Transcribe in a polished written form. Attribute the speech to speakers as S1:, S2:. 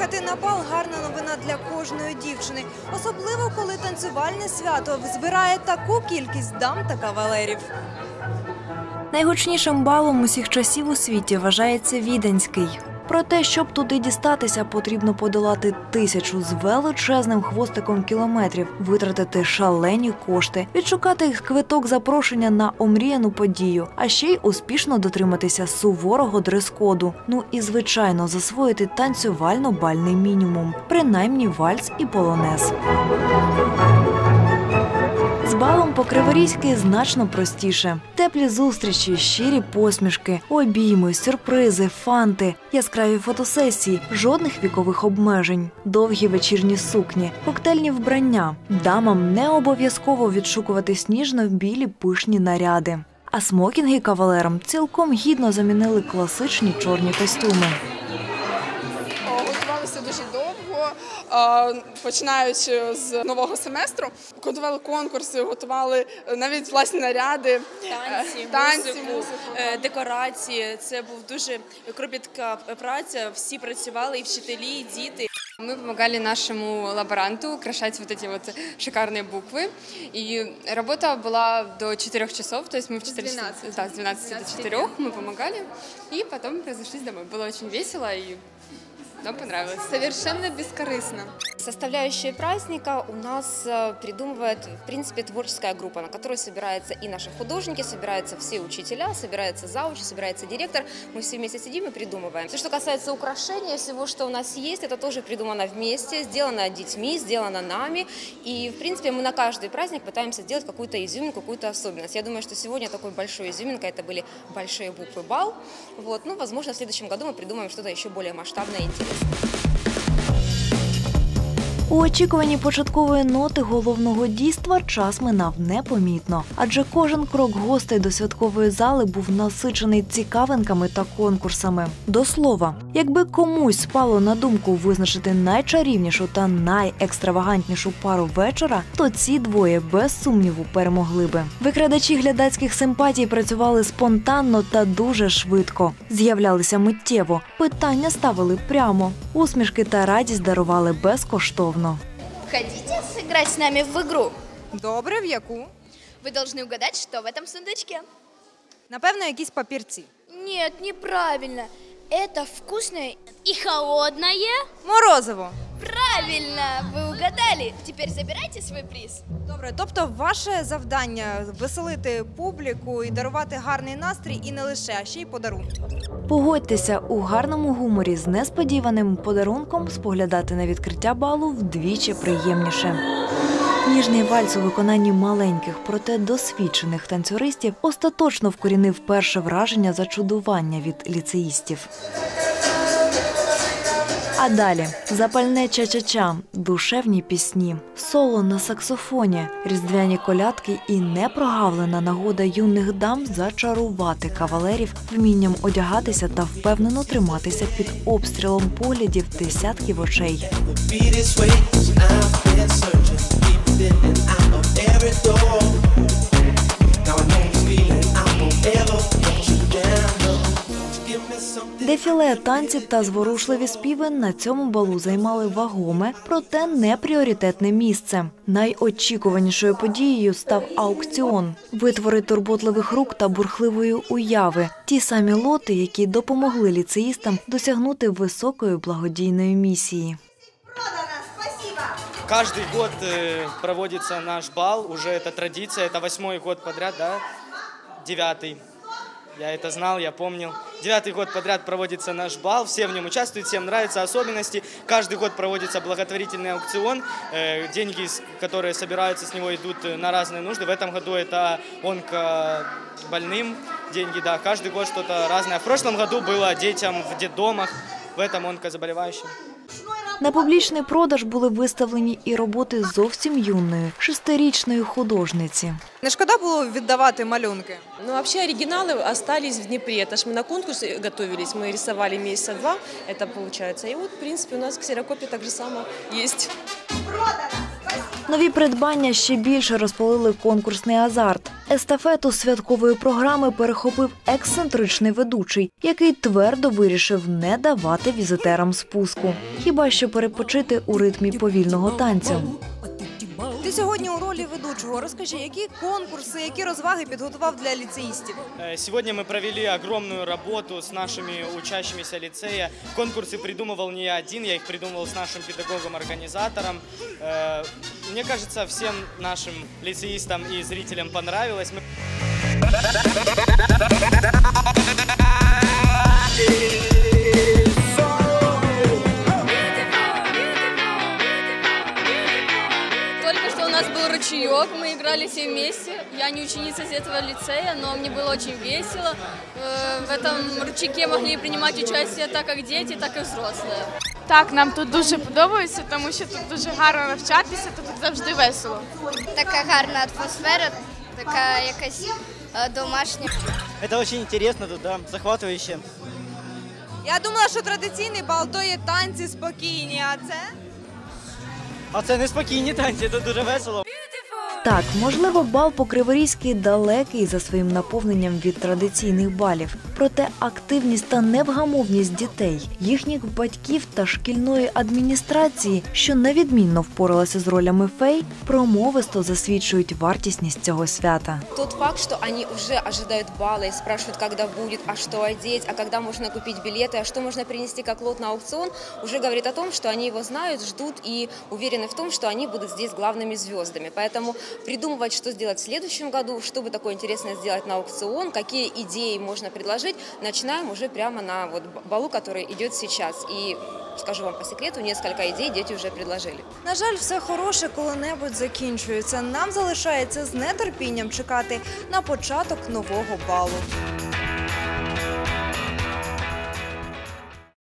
S1: Приїхати на бал – гарна новина для кожної дівчини. Особливо, коли танцювальне свято збирає таку кількість дам та кавалерів. Найгучнішим балом усіх часів у світі вважається Віденський. Проте, щоб туди дістатися, потрібно подолати 1000 з величезним хвостиком кілометрів, витратити шалені кошти, відшукати квиток запрошення на омріяну подію, а ще й успішно дотриматися суворого дрес-коду. Ну і, звичайно, засвоїти танцювально-бальний мінімум, принаймні вальс і полонез. З балом по-криворізьки значно простіше. Теплі зустрічі, щирі посмішки, обійми, сюрпризи, фанти, яскраві фотосесії, жодних вікових обмежень, довгі вечірні сукні, коктейльні вбрання. Дамам не обов'язково відшукувати сніжно-білі пишні наряди. А смокінги кавалерам цілком гідно замінили класичні чорні костюми.
S2: Готувалися дуже довго, починаючи з нового семестру. Готували конкурси, готували навіть власні наряди, танці, музику,
S3: декорації. Це був дуже кропітка праця, всі працювали, і вчителі, і діти.
S4: Мы помогали нашему лаборанту украшать вот эти вот шикарные буквы. И работа была до 4 часов, то есть мы в 4 часа, да, с 12 до 4 мы помогали. И потом разошлись домой. Было очень весело и нам понравилось.
S2: совершенно бескорыстно.
S5: Составляющие праздника у нас придумывает, в принципе, творческая группа, на которой собираются и наши художники, собираются все учителя, собирается зауч, собирается директор. Мы все вместе сидим и придумываем. Все, что касается украшения, всего, что у нас есть, это тоже придумано вместе, сделано детьми, сделано нами. И, в принципе, мы на каждый праздник пытаемся сделать какую-то изюминку, какую-то особенность. Я думаю, что сегодня такой большой изюминкой это были большие буквы «Бал». Вот. Ну, возможно, в следующем году мы придумаем что-то еще более масштабное и интересное.
S1: У очікуванні початкової ноти головного дійства час минав непомітно. Адже кожен крок гостей до святкової зали був насичений цікавинками та конкурсами. До слова, якби комусь спало на думку визначити найчарівнішу та найекстравагантнішу пару вечора, то ці двоє без сумніву перемогли би. Викрадачі глядацьких симпатій працювали спонтанно та дуже швидко. З'являлися миттєво, питання ставили прямо, усмішки та радість дарували безкоштовно.
S6: Хотите сыграть с нами в игру?
S1: Добре, в яку?
S6: Вы должны угадать, что в этом сундучке.
S1: Напевно, якісь папірці.
S6: Нет, неправильно. Это вкусное и холодное.
S1: Морозиво.
S6: Правильно, вы угадали. Теперь забирайте свой приз.
S1: Добре, тобто ваше завдання – веселити публіку і дарувати гарний настрій, і не лише, а ще й подарунки. Погодьтеся, у гарному гуморі з несподіваним подарунком споглядати на відкриття балу вдвічі приємніше. Ніжний вальс у виконанні маленьких, проте досвідчених танцюристів остаточно вкорінив перше враження зачудування від ліцеїстів. А далі – запальне ча-ча-ча, душевні пісні, соло на саксофоні, різдвяні колядки і непрогавлена нагода юних дам зачарувати кавалерів вмінням одягатися та впевнено триматися під обстрілом поглядів десятків очей. Дефіле, танці та зворушливі співи на цьому балу займали вагоме, проте не пріоритетне місце. Найочікуванішою подією став аукціон – витвори турботливих рук та бурхливої уяви. Ті самі лоти, які допомогли ліцеїстам досягнути високої благодійної місії.
S7: Каждый год проводится наш бал, уже это традиция, это 8-й год подряд, да? 9-й. Я это знал, я помнил. 9-й год подряд проводится наш бал, все в нем участвуют, всем нравятся особенности. Каждый год проводится благотворительный аукцион. Деньги, которые собираются с него, идут на разные нужды. В этом году это онкобольным деньги, да. Каждый год что-то разное. В прошлом году было детям в детдомах, в этом онкозаболевающим.
S1: На публічний продаж були виставлені і роботи зовсім юної, 6-річної художниці. Не шкода було віддавати малюнки?
S3: Ну, вообще оригиналы остались в Днепре. Это ж мы на конкурс готовились, мы рисовали месяца 2, это получается. И вот, в принципе, у нас ксерокопия так же само есть.
S6: Продано! Спасибо!
S1: Нові придбання ще більше розпалили конкурсний азарт. Естафету святкової програми перехопив ексцентричний ведучий, який твердо вирішив не давати візитерам спуску. Хіба що перепочити у ритмі повільного танцю.
S8: Ти сьогодні у ролі ведучого. Розкажи, які конкурси, які розваги підготував для ліцеїстів?
S7: Сегодня мы провели огромную работу с нашими учащимися лицея. Конкурсы придумывал не я один, я их придумывал с нашим педагогом-организатором. Мне кажется, всем нашим лицеистам и зрителям понравилось.
S9: Только что у нас был ручеек, мы играли все вместе. Я не ученица из этого лицея, но мне было очень весело. В этом ручейке могли принимать участие так как дети, так і взрослые.
S2: Так, нам тут дуже подобається, тому що тут дуже гарно навчатися, тут завжди весело.
S6: Така гарна атмосфера, така якась домашня.
S10: Это очень интересно тут, да, захватывающе.
S8: Я думала, що традиційний бал то є танці спокійні, а це?
S10: А це не спокійні танці, це дуже весело.
S1: Так, можливо, бал по-криворізьки далекий за своїм наповненням від традиційних балів. Проте активність та невгамовність дітей, їхніх батьків та шкільної адміністрації, що невідмінно впоралися з ролями фей, промовисто засвідчують вартісність цього свята.
S5: Тот факт, что они уже ожидают балла и спрашивают, когда будет, а что одеть, а когда можно купить билеты, а что можно принести как лот на аукцион, уже говорит о том, что они его знают, ждут и уверены в том, что они будут здесь главными звездами. Поэтому придумывать, что сделать в следующем году, что бы такое интересное сделать на аукцион, какие идеи можно предложить, начинаем уже прямо на балу, который идет сейчас. И скажу вам по секрету, несколько идей дети уже предложили.
S8: На жаль, все хороше коли-небудь закінчується. Нам залишається з нетерпінням чекати на початок нового балу.